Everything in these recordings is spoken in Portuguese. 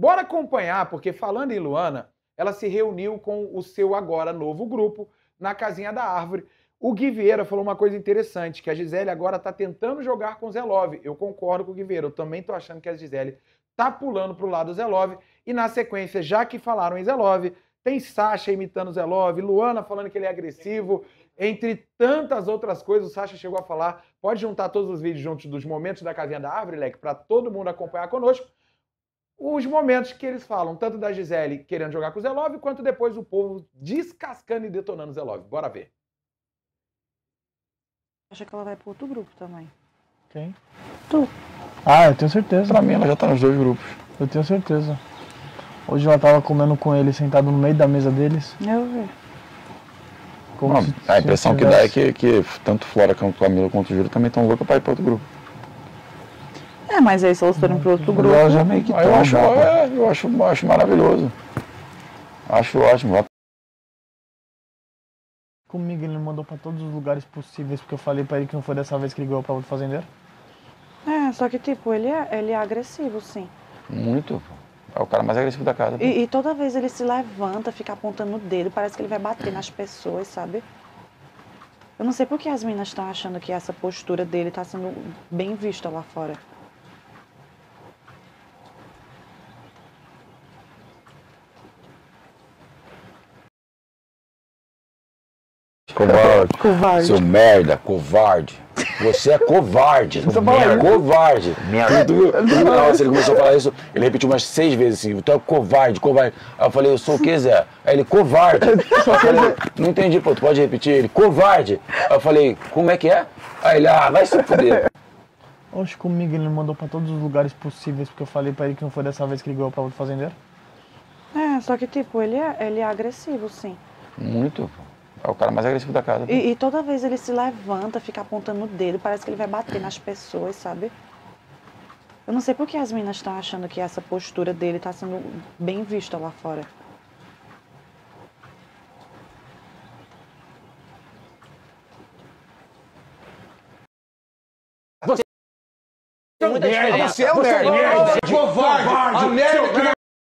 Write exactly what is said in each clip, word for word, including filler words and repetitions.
Bora acompanhar, porque falando em Luana, ela se reuniu com o seu agora novo grupo na Casinha da Árvore. O Gui Vieira falou uma coisa interessante, que a Gisele agora tá tentando jogar com o Zé Love. Eu concordo com o Gui Vieira, eu também tô achando que a Gisele tá pulando pro lado do Zé Love. E na sequência, já que falaram em Zé Love, tem Sasha imitando o Zé Love, Luana falando que ele é agressivo, entre tantas outras coisas, o Sasha chegou a falar. Pode juntar todos os vídeos juntos dos momentos da Casinha da Árvore, Leque, para todo mundo acompanhar conosco. Os momentos que eles falam, tanto da Gisele querendo jogar com o Zé Love, quanto depois o povo descascando e detonando o Zé Love. Bora ver. Acha que ela vai pro outro grupo também. Quem? Tu. Ah, eu tenho certeza. Pra mim ela já tá nos dois grupos. Eu tenho certeza. Hoje ela tava comendo com ele sentado no meio da mesa deles. Eu vi. Como Não, se- a se impressão que tivesse- dá é que, que tanto Flora quanto Camila quanto o Júlio também estão loucos pra ir pra outro grupo. É, mas aí se elas forem pro outro grupo... Ela já meio que Aí eu tão acho, já, pô. é, eu acho, eu acho maravilhoso. Acho ótimo. Comigo ele me mandou pra todos os lugares possíveis, porque eu falei pra ele que não foi dessa vez que ele ganhou pra outro fazendeiro. É, só que tipo, ele é, ele é agressivo, sim. Muito. É o cara mais agressivo da casa. E, e toda vez ele se levanta, fica apontando o dedo, parece que ele vai bater nas pessoas, sabe? Eu não sei por que as meninas estão achando que essa postura dele tá sendo bem vista lá fora. Covarde. Covarde. Seu merda, covarde. Você é covarde. merda. Covarde. Tudo- tudo- Nossa, ele começou a falar isso, ele repetiu umas seis vezes assim, tu é covarde, covarde. Aí eu falei, eu sou o que, Zé? Aí ele, covarde. Eu falei, não entendi, pô, tu pode repetir? Ele, covarde. Aí eu falei, como é que é? Aí ele, ah, vai se fuder. Oxe, comigo ele me mandou pra todos os lugares possíveis, porque eu falei pra ele que não foi dessa vez que ele ganhou pra outro fazendeiro. É, só que tipo, ele é, ele é agressivo, sim. Muito. É o cara mais agressivo da casa. E, e toda vez ele se levanta, fica apontando o dedo, parece que ele vai bater nas pessoas, sabe? Eu não sei por que as meninas estão achando que essa postura dele tá sendo bem vista lá fora. Merda, você é um merda. Covarde. A merda que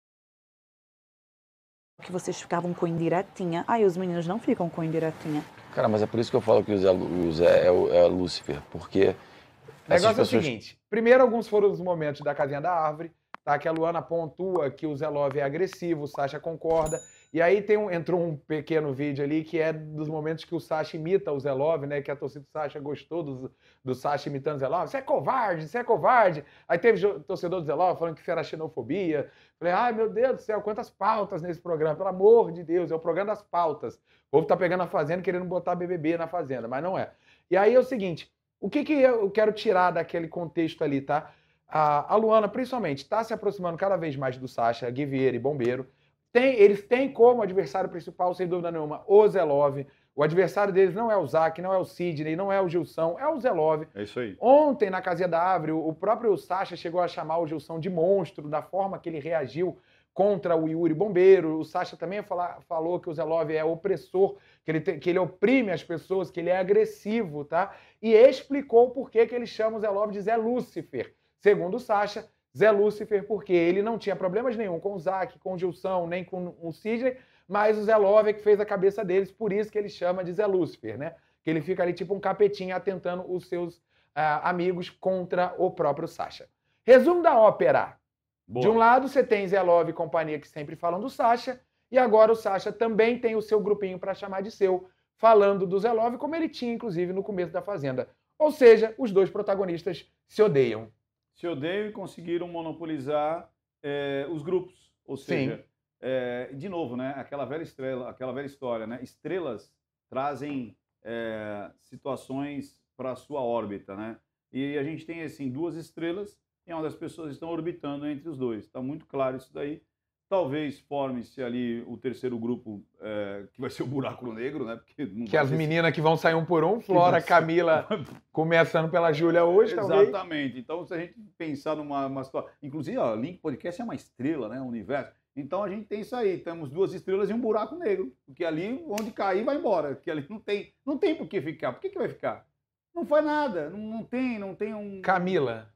Que vocês ficavam com indiretinha. Aí os meninos não ficam com indiretinha. Cara, mas é por isso que eu falo que o Zé, o Zé é, o, é Lúcifer, porque... O negócio essas pessoas- é o seguinte, primeiro alguns foram os momentos da Casinha da Árvore, tá? Que a Luana pontua que o Zé Love é agressivo, o Sasha concorda, e aí tem um, entrou um pequeno vídeo ali que é dos momentos que o Sasha imita o Zé Love, né? Que a torcida do Sasha gostou do, do Sasha imitando o Zé Love. Você é covarde, você é covarde. Aí teve jo- torcedor do Zé Love falando que isso era xenofobia. Falei, ai meu Deus do céu, quantas pautas nesse programa, pelo amor de Deus, é o programa das pautas. O povo tá pegando a Fazenda querendo botar B B B na Fazenda, mas não é. E aí é o seguinte, o que, que eu quero tirar daquele contexto ali, tá? A, a Luana, principalmente, está se aproximando cada vez mais do Sasha, Gui Vieira e Bombeiro. Tem, eles têm como adversário principal, sem dúvida nenhuma, o Zé Love. O adversário deles não é o Zac, não é o Sidney, não é o Gilson, é o Zé Love. É isso aí. Ontem, na Casinha da Árvore, o próprio Sasha chegou a chamar o Gilson de monstro, da forma que ele reagiu contra o Yuri Bombeiro. O Sasha também fala, falou que o Zé Love é opressor, que ele, te, que ele oprime as pessoas, que ele é agressivo, tá? E explicou por que que ele chama o Zé Love de Zé Lúcifer. Segundo o Sasha, Zé Lúcifer porque ele não tinha problemas nenhum com o Zac, com o Gilson, nem com o Sidney, mas o Zé Love é que fez a cabeça deles, por isso que ele chama de Zé Lúcifer, né? Que ele fica ali tipo um capetinho atentando os seus ah, amigos contra o próprio Sasha. Resumo da ópera. Boa. De um lado, você tem Zé Love e companhia que sempre falam do Sasha, e agora o Sasha também tem o seu grupinho para chamar de seu, falando do Zé Love, como ele tinha, inclusive, no começo da Fazenda. Ou seja, os dois protagonistas se odeiam. Se odeiam e conseguiram monopolizar é, os grupos. Ou seja, é, de novo, né, aquela velha estrela, aquela velha história, né? Estrelas trazem é, situações para a sua órbita, né? E a gente tem assim duas estrelas e onde as pessoas estão orbitando entre os dois. Está muito claro isso daí. Talvez forme-se ali o terceiro grupo, é, que vai ser o buraco negro, né? Porque não Que vai as ser- meninas que vão sair um por um, Flora, Camila, começando pela Júlia hoje, talvez. Exatamente. Então, se a gente pensar numa uma situação... Inclusive, ó, Link Podcast é uma estrela, né? Um universo. Então, a gente tem isso aí. Temos duas estrelas e um buraco negro. Porque ali, onde cair, vai embora. Porque ali não tem, não tem por que ficar. Por que, que vai ficar? Não faz nada. Não, não tem, não tem um... Camila.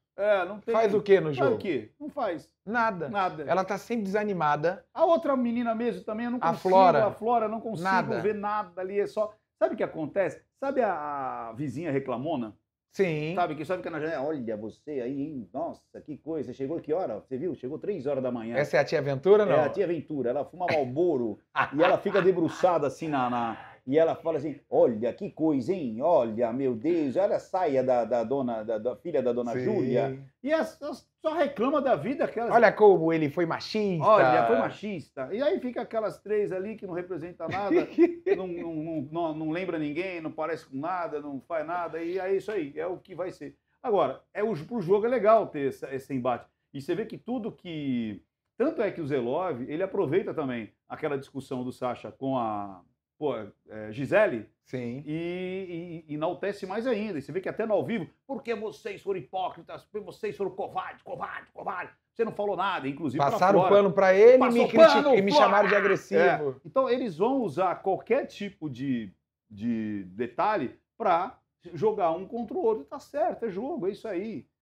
É, não tem. Faz o que no Faz jogo? o quê? Não faz. Nada. Nada. Ela tá sempre desanimada. A outra menina mesmo também, eu não A consigo. Flora. A Flora, eu não consigo Nada. ver nada ali. É só. Sabe o que acontece? Sabe a, a vizinha reclamona? Sim. Sabe que só fica na janela, olha você aí, hein? Nossa, que coisa. Você chegou que hora? Você viu? Chegou três horas da manhã. Essa é a tia Aventura, não? É a tia Ventura, ela fuma Marlboro e ela fica debruçada assim na, na- E ela fala assim: olha que coisa, hein? Olha, meu Deus, olha a saia da, da dona, da, da filha da dona Sim. Júlia. E ela só só reclama da vida aquelas. Olha como ele foi machista. Olha, foi machista. E aí fica aquelas três ali que não representam nada, não, não, não, não, não lembra ninguém, não parece com nada, não faz nada, e é isso aí, é o que vai ser. Agora, é o, pro jogo é legal ter esse, esse embate. E você vê que tudo que. Tanto é que o Zelov, ele aproveita também aquela discussão do Sacha com a pô, é, Gisele Sim. e, e, e enaltece mais ainda. E você vê que até no ao vivo, porque vocês foram hipócritas, porque vocês foram covardes, covardes, covardes. Você não falou nada, inclusive pra Passaram o Flora. pano pra ele e Passou me, o criti- pano, e me Flora! chamaram de agressivo. É. Então, eles vão usar qualquer tipo de, de detalhe para jogar um contra o outro. Tá certo, é jogo, é isso aí.